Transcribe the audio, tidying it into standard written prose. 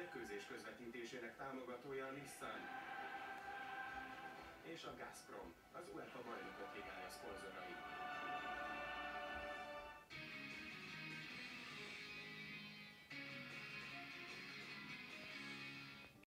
mérkőzés közvetítésének támogatója a Nissan és a Gazprom, az UEFA bajnokok ligája